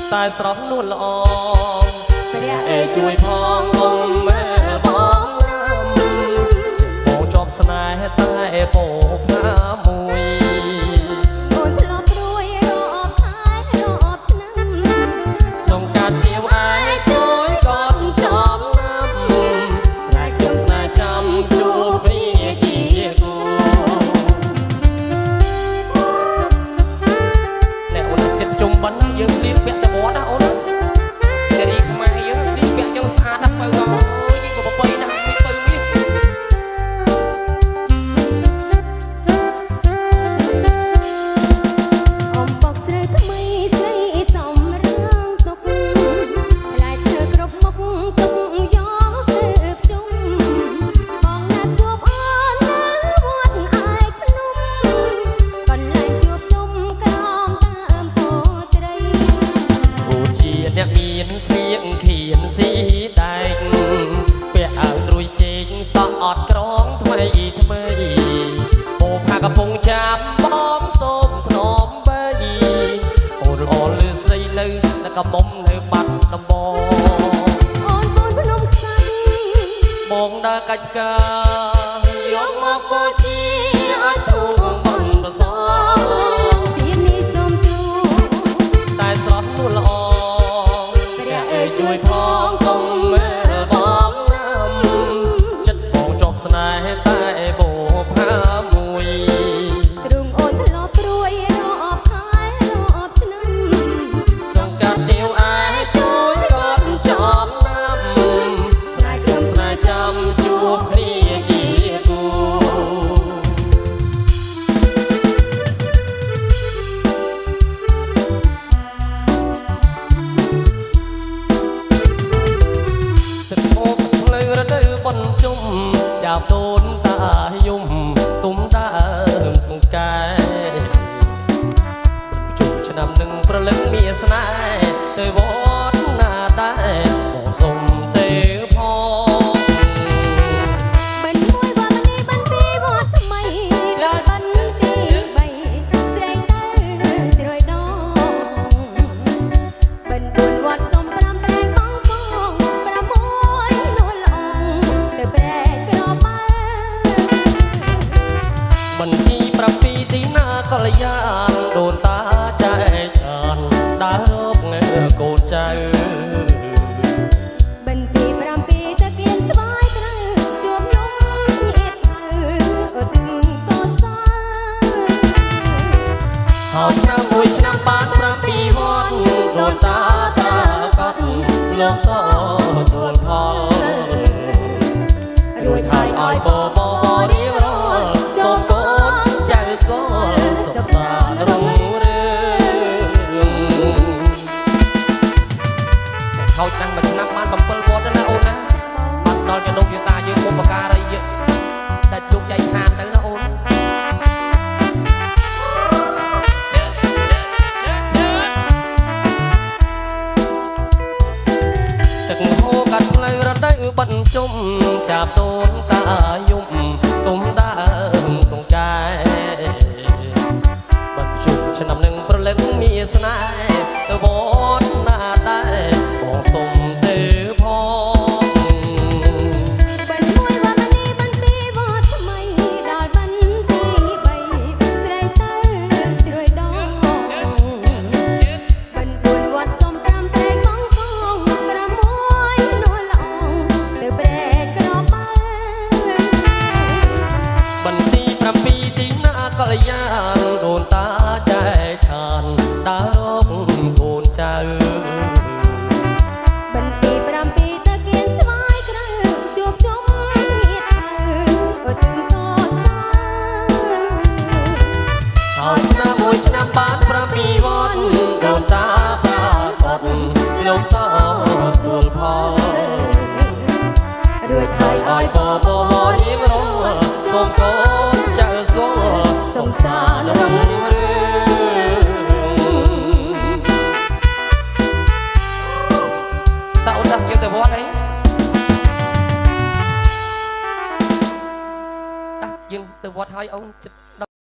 តែស្រស់នួនល្អព្រះអើយជួយផងកុំមើលបងបងជាប់ស្នេហ៍តែពោណាមួយអូនធ្លាប់ព្រួយរាប់ខែរាប់ឆ្នាំសង្កាត់ទៀវឯងជួយកត់ចំណាំស្នេហ៍ខ្ញុំស្នេហ៍ចាំជួបព្រាជាគូអ្នកអូនចិត្តជុំបិណ្ឌយើងស្លៀកពាក់តែវត្តណាអូនតែរីខ្មែរយើងស្លៀកពាក់យើងស្អាតណាស់បើយើងក៏ប្រពៃណាស់មួយទៅនេះអមបកស្រីថ្មីស្រីសំរាងទុកផ្លែឈើគ្រប់មុខទុកយកទៅភ្ជុំបងណាត់ជួបអូននៅវត្តឯកភ្នំកន្លែងជួបជុំក្រោមដើមពោធិ៍ជ្រៃអូនជាអ្នកមានស្លៀកខៀនស៊ីដែកពាក់អាវត្រួយជែងសក់អត់ក្រងថ្មីថ្មីអូផាកំពុងចាប់បងសូមធ្នមបីអូនល្អលឺស្រីនៅកំមុំនៅបាត់ដំបងអូនកូនភ្នំខ្សាច់បងដើរកាច់ការយកមកបូជាឲ្យទូបងប្រសងជានេះសូមជួតែស្រស់នួនល្អព្រះអើយជួយផងកុំមើលបងណាំចិត្តបងជាប់ស្នេហ៍តែបោផាមួយទ្រុងអូនធ្លាប់ព្រួយរាប់ខែរាប់ឆ្នាំសង្កាត់ទៀវឯងជួយកត់ចំណាំស្នេហ៍ខ្ញុំស្នេហ៍ចាំជួបព្រាជាគូបន្ជុំចាប់តូនតាយំទុំដើមសង្កែជុំឆ្នាំនឹងប្រលឹងមានស្នេហ៍ទៅវត្តណាដែរបងសុំទេផងបិណ្ឌមួយវត្តនេះបិណ្ឌពីរវត្តថ្មីដល់បិណ្ឌទី3ស្រែងទៅជ្រោយដងបិណ្ឌ4វត្តសុំ5ត្រែបងបង6នួនល្អទៅប្រែក្របើបន្ទី7ទីណាកល្យានដូនតាចែកចានដើររកកូនចៅបន្ទី7ទៅគៀនស្វាយក្រៅជួបខ្ញុំញៀតទៅអូទឹងក៏សើហើយឆ្នាំមួយឆ្នាំបាន7វត្តដូនតាតាកត់លោកក៏ទួលផលរួចហើយឲ្យបបរៀងរាល់សូមកូនចៅសូលសុខសាន្តរុងរឿងតែខោចឆ្នាំមួយឆ្នាំបាន7វត្តទៅណាអូនណាបាត់ដល់ជាលោកយាតាយើងបុព្វការីយើងតែជោគជ័យខានទៅណាអូនទឹកហូរកាត់ផ្លូវរដូវបន្ជុំចាប់តូនតាយំទុំដើមសង្កែបន្ជុំឆ្នាំនឹងប្រលឹងមានស្នេហ៍ទៅវត្តណាដែរបងសុំទេផងបិណ្ឌមួយវត្តនេះបិណ្ឌពីរវត្តថ្មីដល់បិណ្ឌទី3ស្រែងទៅជ្រោយដងបិណ្ឌ4វត្តសុំ5ត្រែបងបង6នួនល្អទៅប្រែក្របើបន្ទី7ទីណាកល្យានដូនតាចែកឋានដើររកកូនចៅបន្ទី7ទៅគៀនស្វាយក្រៅជួបជុំញៀតទៅអូទឹងក៏សើហើយឆ្នាំមួយឆ្នាំបាន7វត្តដូនតាប្រាកដលោកក៏ទួលផលរួចហើយឲ្យបបរៀងរាល់សូមកូនចៅសូលសុខសាន្តរុងរឿងតើអូនដឹងយើងទៅវត្តអីតាយើងទៅវត្តហើយអូនចិត្ត